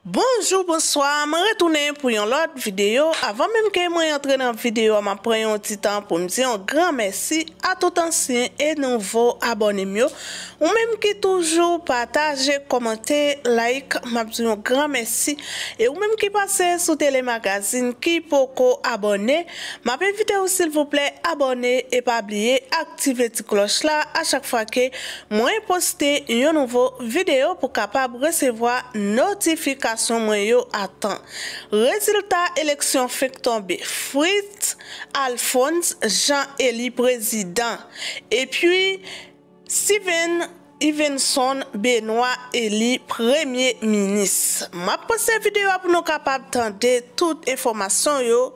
Bonjour, bonsoir, je retourne pour une autre vidéo. Avant même que je entre dans la vidéo, je prends un petit temps pour me dire un grand merci à tout ancien et nouveau abonnés. Ou même qui toujours partage, commenter, like, je dis un grand merci. Et ou même qui passe sur Télémagazine, qui peut abonner, je m'invite aussi s'il vous plaît, abonner et pas oublier, activer la petite cloche là à chaque fois que moi poster une nouvelle vidéo pour capable recevoir notification. Attend. Résultat élection fait tomber. Fritz Alphonse Jean-Élie président. Et puis Steven Ivenson Benoît Élie premier ministre. Ma prochaine vidéo pour nous capable d'entendre toute information yo.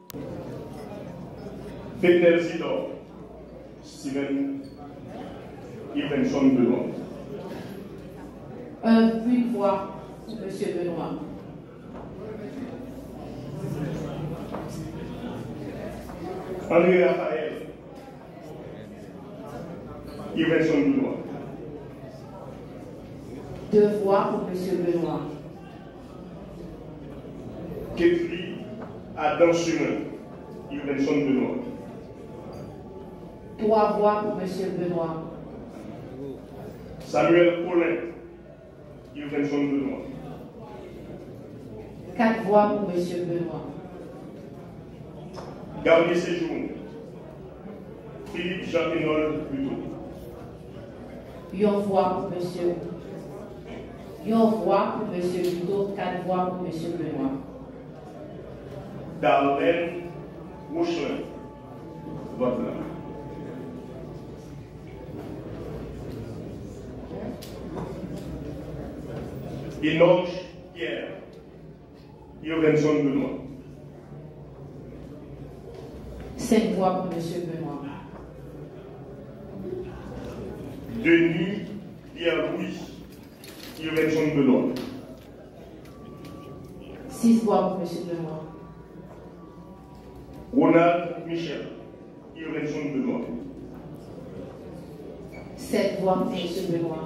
Président Steven Ivenson Benoît. Une voix. Monsieur Benoît. André Raphaël Ivenson Benoît. 2 voix pour Monsieur Benoît. Ketri Adam Chemin Ivenson Benoît. 3 voix pour Monsieur Benoît. Samuel Paulin Ivenson Benoît. 4 voix pour Monsieur Benoît. Gabriel Séjourne Philippe Jean-Hénold Buteau. 1 voix pour Monsieur. 1 voix pour Monsieur Buteau, 4 voix pour Monsieur Benoît. Darlène Rochelin. Vote là. Enoch Pierre Ivenson Benoît. 5 voix pour Monsieur Benoît. Denis Pierre-Louis Ivenson Benoît. 6 voix pour Monsieur Benoît. Ronald Michel Ivenson Benoît. 7 voix pour Monsieur Benoît.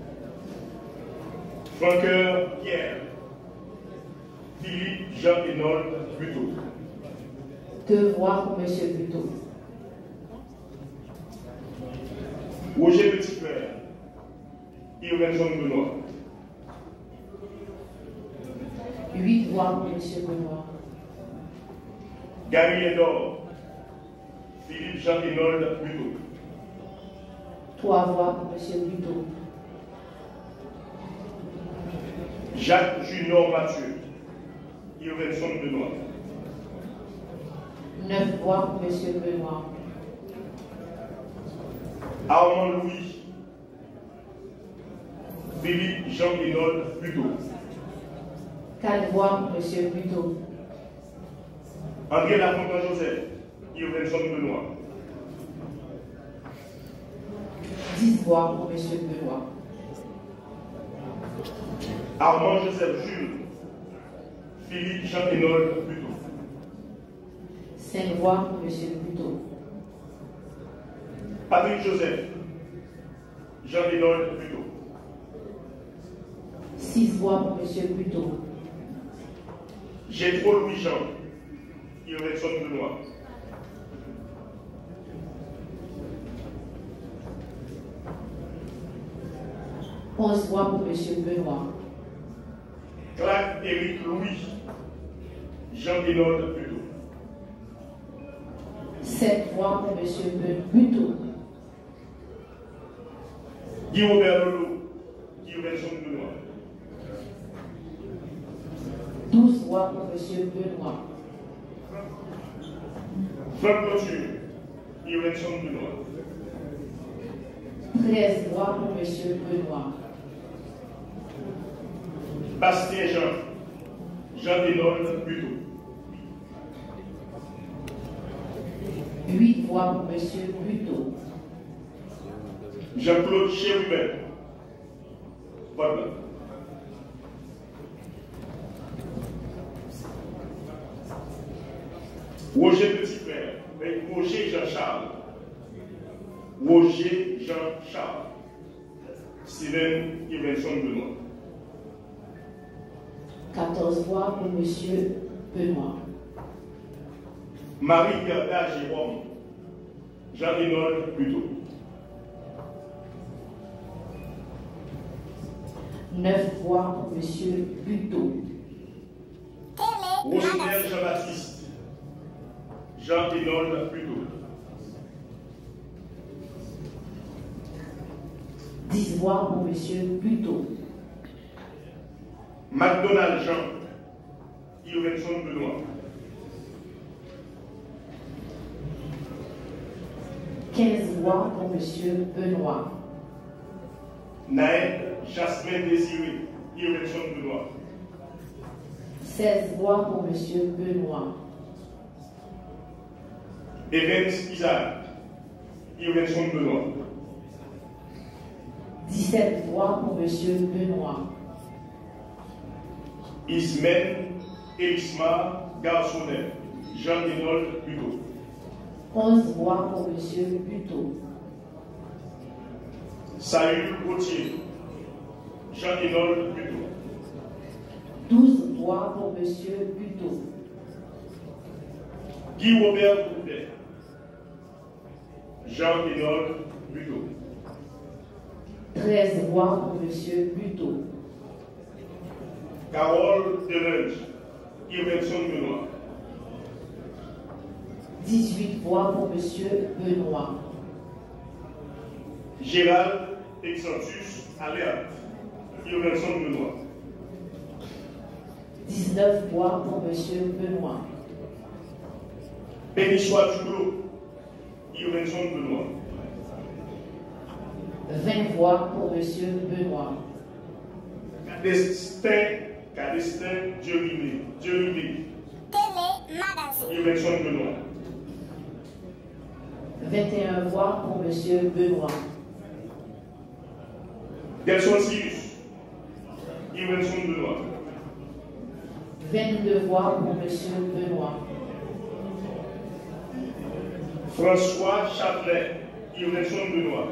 Franqueur Pierre Philippe Jean-Hénold Buteau. 2 voix pour Monsieur Buteau. Roger Petit-Frère Ivenson Benoît. 8 voix pour Monsieur Benoît. Gary Edor Philippe Jean-Hénold Buteau. 3 voix pour Monsieur Buteau. Jacques Junior Mathieu Ivenson Benoît. 9 voix pour Monsieur Benoît. Armand Louis Philippe Jean-Hénold Buteau. 4 voix pour Monsieur Buteau. André Lafontaine Joseph Ivenson Benoît. 10 voix pour Monsieur Benoît. Armand Joseph Jules Philippe Jean-Hénold Buteau. 5 voix pour Monsieur Buteau. Patrick Joseph Jean-Hénold Buteau. 6 voix pour Monsieur Buteau. Gétro Louis-Jean Ivenson Benoît. 11 voix pour Monsieur Benoît. Clark Éric Louis Jean-Hénold Buteau. 7 voix pour Monsieur Buteau. Guy Robert Lolo Ivenson Benoît. 12 voix pour Monsieur Benoît. Franck Couture Ivenson Benoît. 13 voix pour Monsieur Benoît. Bastien Jean-Hénold Buteau. 8 voix pour Monsieur Buteau. Jean-Claude Chérubin. Voilà. Roger Petit-Frère. Roger Jean-Charles. Roger Jean-Charles. Steven Ivenson Benoît. 14 voix pour M. Benoît. Marie-Gerda Jérôme, Jean-Renold Buteau. 9 voix pour M. Buteau. Rosemère Jean-Baptiste, Jean-Renold Buteau. 10 voix pour M. Buteau. McDonald Jean, Irvenson Benoît. 15 voix pour M. Benoît. Naël Jasmin Désiré, Irvenson Benoît. 16 voix pour M. Benoît. Evans Isaac, Irvenson Benoît. 17 voix pour M. Benoît. Ismaël Elisma Garçonnet, Jean-Renold Buteau. 11 voix pour M. Buteau. Saül Gauthier, Jean-Renold Buteau. 12 voix pour M. Buteau. Guy Robert Boudet, Jean-Renold Buteau. 13 voix pour M. Buteau. Carole Delange, Irvenson Benoît. 18 voix pour M. Benoît. Gérald Exantus Aléat, Irvenson Benoît. 19 voix pour M. Benoît. Bénichois Duclos, Irvenson Benoît. 20 voix pour M. Benoît. Cadestin Dieudonné, Irvenson Benoît. 21 voix pour M. Benoît. Delson Sirius, Irvenson Benoît. 22 voix pour M. Benoît. François Châtelet, Irvenson Benoît.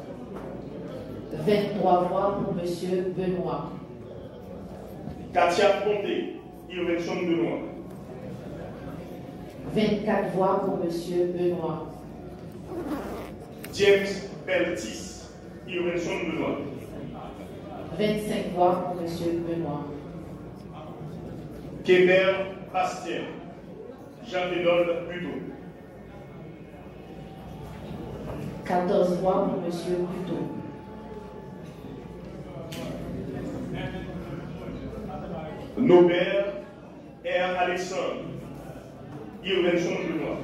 23 voix pour M. Benoît. Katia Ponté, Irvenson Benoît. 24 voix pour M. Benoît. James Beltis, Irvenson Benoît. 25 voix pour M. Benoît. Kéber Bastien, Jean-Renold Buteau. 14 voix pour M. Buteau. Nobert R. Alexandre, Irvenson Benoît.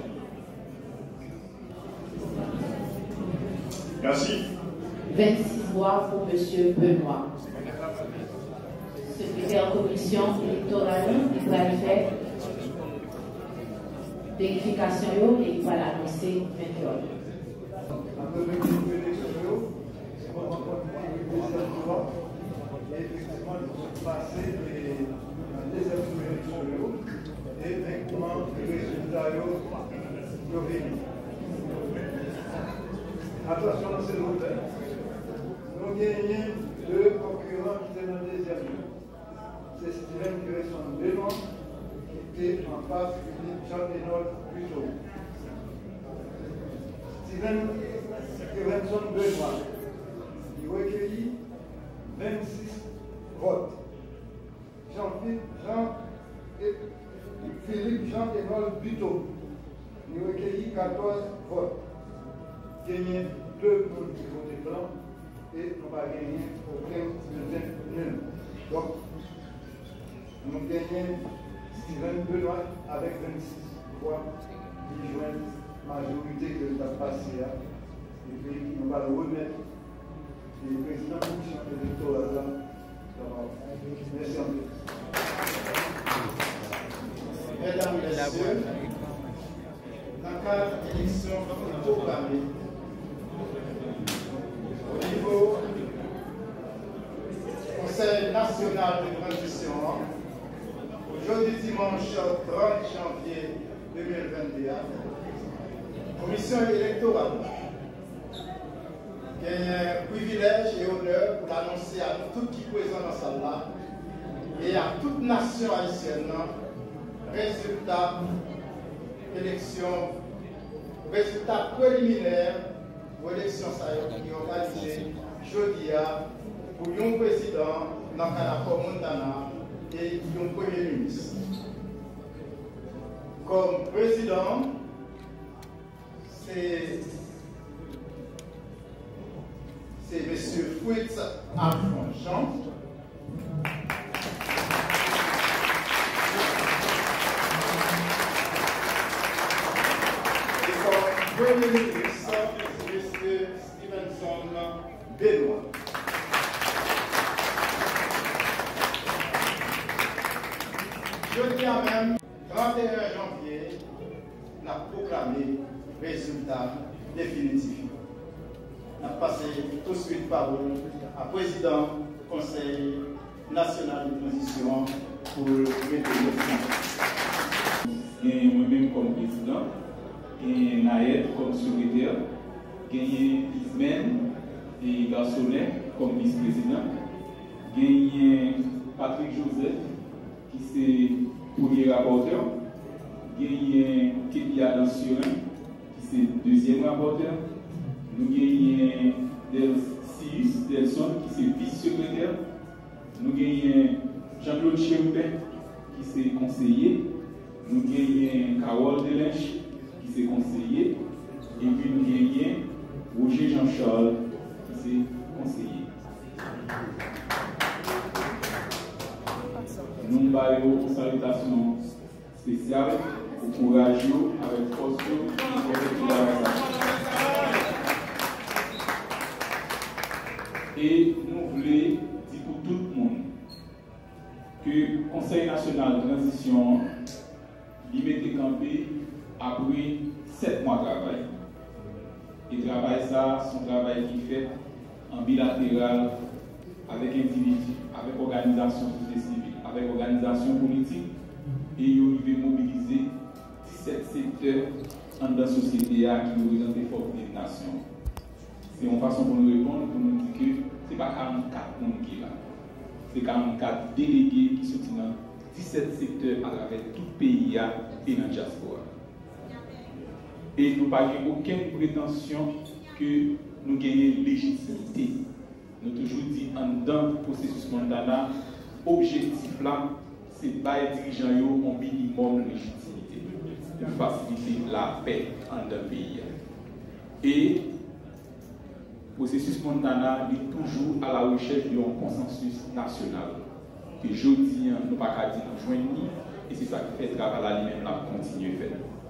Merci. 26 voix pour M. Benoît. Secrétaire commission électorale, il va faire vérification et il va l'annoncer maintenant. Effectivement, nous sommes passés des élections et maintenant les résultats sont venus. Attention dans ce hôtel. Nous gagnons deux concurrents qui étaient dans le deuxième lieu. C'est Steven Cresson Benoît qui était en face de Jean-Renold Buteau. Steven Cresson Benoît, il recueillit 26 votes. Philippe Jean-Renold Buteau, il recueillit 14 votes. Gagné 2 pour le vote blanc et nous n'avons gagné aucun bulletin nul. Donc, nous gagnons Steven Benoît avec 26 voix qui joignent la majorité que nous avons passée. Et puis, nous allons remettre le président de la commission électorale. Merci à vous. Mesdames et messieurs, dans le cadre de l'élection programmée, au niveau du Conseil national de transition, aujourd'hui dimanche 30 janvier 2021, commission électorale qui a un privilège et honneur pour l'annoncer à tout qui est présent dans cette salle-là, et à toute nation haïtienne, résultat élection, résultat préliminaire pour l'élection qui est organisée jeudi pour un président dans le Canada Montana et un premier ministre. Comme président, c'est M. Fritz Alphonse Jean. Et comme premier ministre, c'est M. Stevenson Benoît. Jeudi même, 31 janvier, on a proclamé le résultat définitif. On a passé tout de suite parole à président du Conseil national de transition pour le moi-même comme président, et Naël comme secrétaire, Ismaël et Garçonnet comme vice-président, Patrick Joseph qui c'est premier rapporteur, Kélia Dansurin qui c'est deuxième rapporteur, nous avons Delson qui c'est vice-secrétaire, nous avons Jean-Claude Chérupin qui c'est conseiller, nous avons Carole Delinche qui c'est conseiller, et puis nous avons Roger Jean-Charles qui c'est conseiller. Nous avons une salutation spéciale au courage avec force et nous voulons dire pour tout le monde que le Conseil national de transition il mette campé après 7 mois de travail. Et travail ça, son travail qui fait en bilatéral avec individus, avec organisation civile, avec organisation politique, et il veut mobiliser 17 secteurs dans la société qui représentent les forces des nations. C'est une façon pour nous répondre, pour nous dire que ce n'est pas 44 personnes qui sont là. C'est 44 délégués qui sont dans 17 secteurs à travers tout le pays et dans la diaspora. Et nous n'avons aucune prétention que nous gagnons légitimité. Nous toujours dit en dedans du processus Montana, l'objectif là, c'est de faire dirigeants un minimum de légitimité, de faciliter la paix en dans le pays. Et le processus Montana est toujours à la recherche d'un consensus national. Que je dis, nous ne pouvons pas dire nous joindre, et c'est ça qui fait le travail à lui-même, nous continuons à faire.